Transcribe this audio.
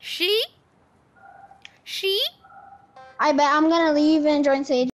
She? I bet I'm gonna leave and join Sage.